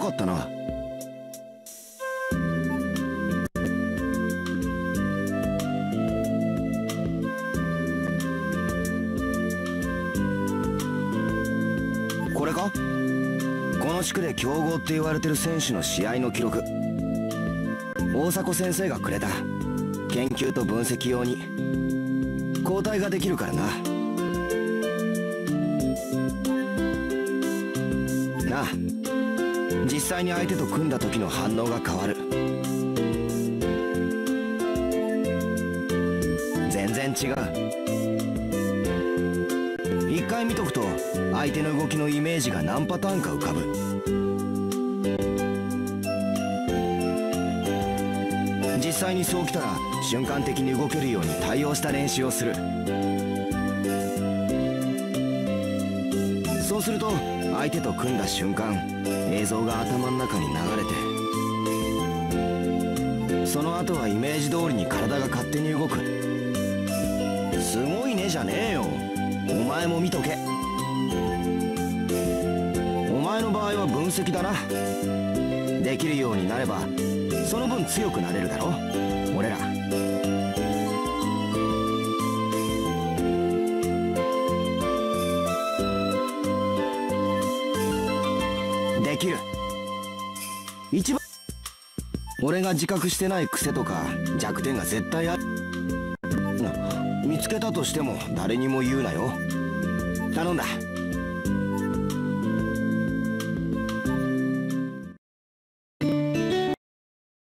かったな。これか？この地区で強豪って言われてる選手の試合の記録。大迫先生がくれた。研究と分析用に交代ができるからな。なあ、実際に相手と組んだ時の反応が変わる。全然違う。一回見とくと相手の動きのイメージが何パターンか浮かぶ。実際にそうきたら瞬間的に動けるように対応した練習をする。そうすると相手と組んだ瞬間、映像が頭の中に流れて、その後はイメージ通りに体が勝手に動く。すごいねじゃねえよ。お前も見とけ。お前の場合は分析だな。できるようになればその分強くなれるだろ、俺ら。できる。一番俺が自覚してない癖とか弱点が絶対ある。見つけたとしても誰にも言うなよ。頼んだ。